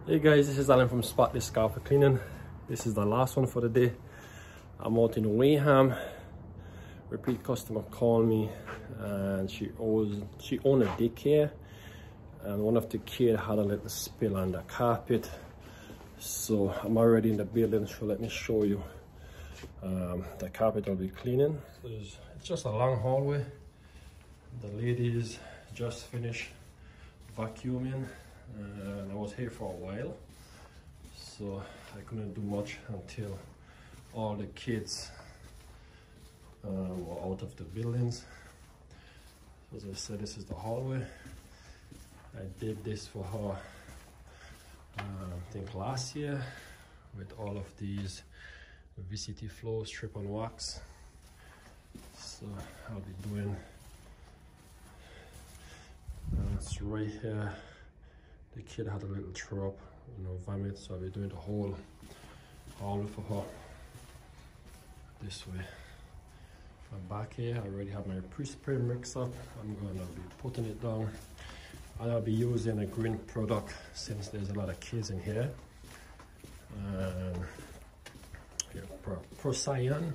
Hey guys, this is Alan from Spotless Carpet Cleaning. This is the last one for the day. I'm out in Wareham. Repeat customer called me and she owned a daycare, and one of the kids had a little spill on the carpet. So I'm already in the building, so let me show you the carpet I'll be cleaning. So it's just a long hallway. The ladies just finished vacuuming and I was here for a while, so I couldn't do much until all the kids were out of the buildings. As I said, this is the hallway. I did this for her I think last year with all of these VCT floor strip and wax. So I'll be doing it's right here. The kid had a little throw up, vomit, so I'll be doing the whole hallway for her this way. From back here, I already have my pre-spray mix up. I'm gonna be putting it down, and I'll be using a green product since there's a lot of kids in here. Procyan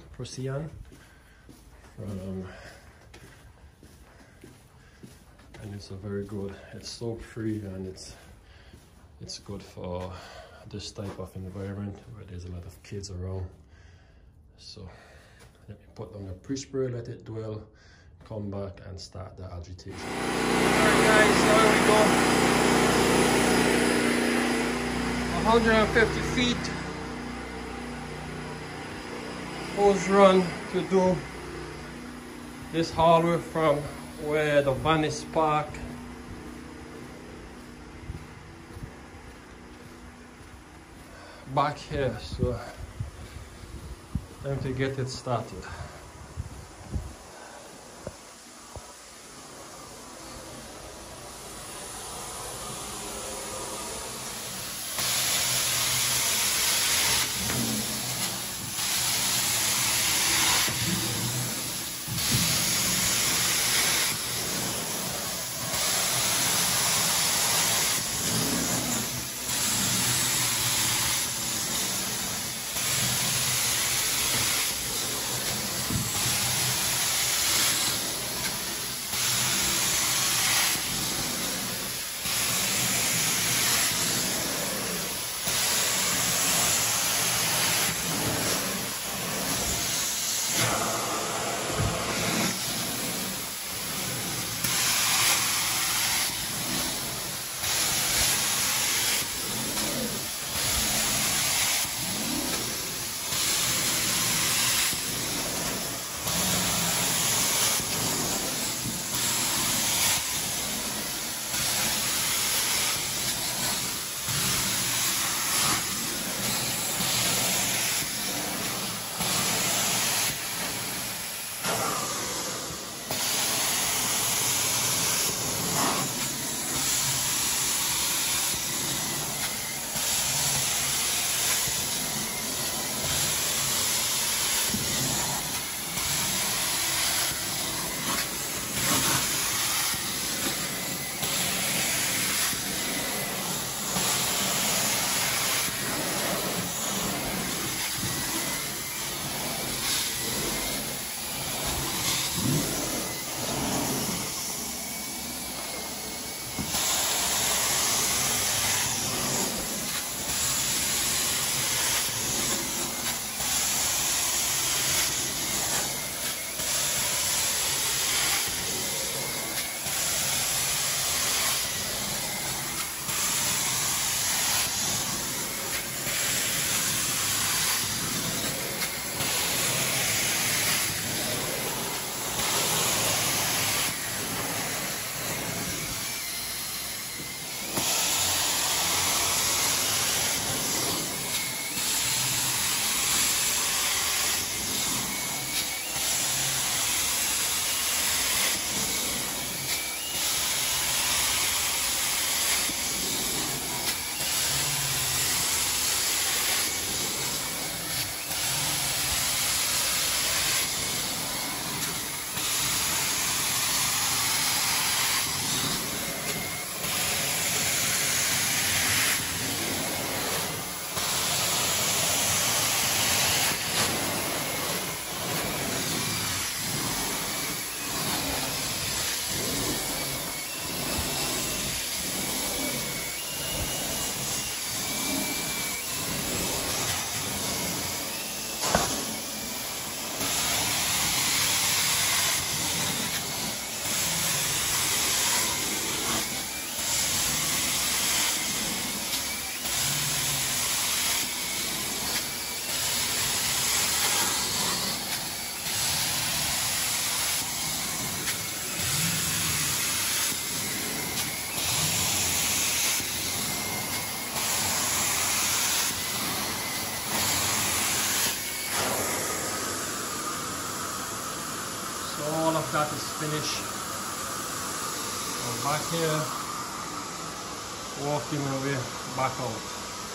and it's a very good, it's soap free, and it's good for this type of environment where there's a lot of kids around. So let me put on the pre-spray, let it dwell, come back and start the agitation. Alright guys, here we go. 150 feet hose run to do this hallway from where the van is parked back here. So time to get it started. that is finished. I'm back here, walking my way back out.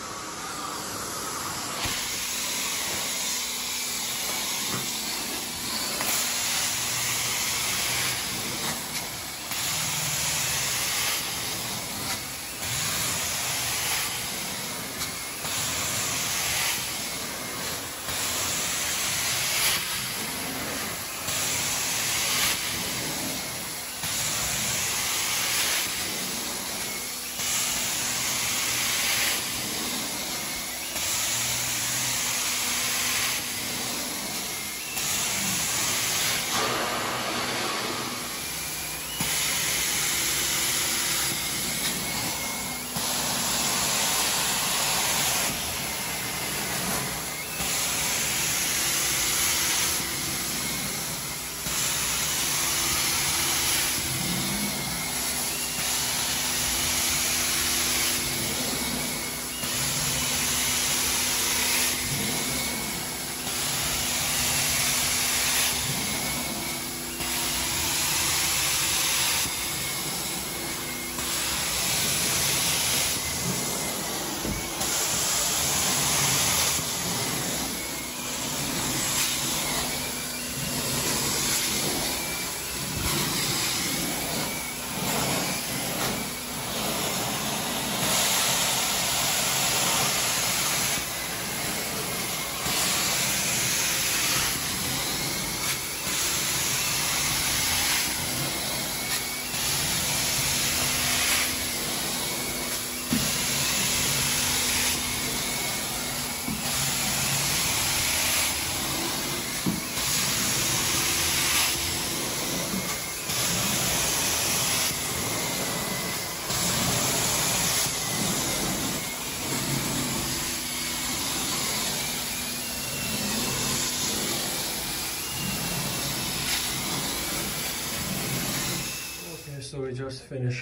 So we just finished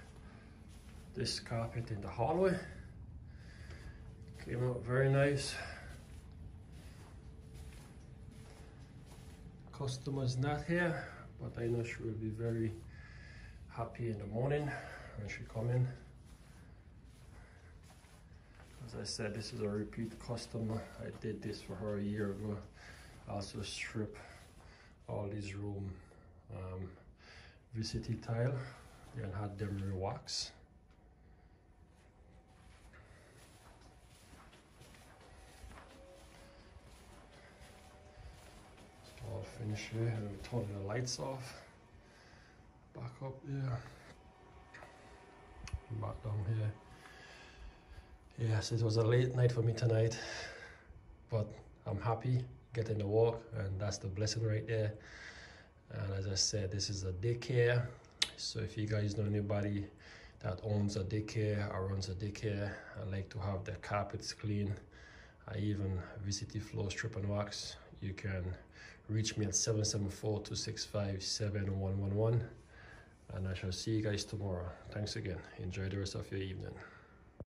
this carpet in the hallway. Came out very nice. Customer's not here, but I know she will be very happy in the morning when she come in. As I said, this is a repeat customer. I did this for her a year ago. I also strip all these room VCT tile and had them re-wax. So I'll finish here and we turn the lights off. Back up here. Back down here. Yes, it was a late night for me tonight, but I'm happy getting the walk, and that's the blessing right there. And as I said, this is a daycare. So if you guys know anybody that owns a daycare or runs a daycare and like to have their carpets clean, I even VCT floor strip and wax, you can reach me at 774-265-7111. And I shall see you guys tomorrow. Thanks again. Enjoy the rest of your evening.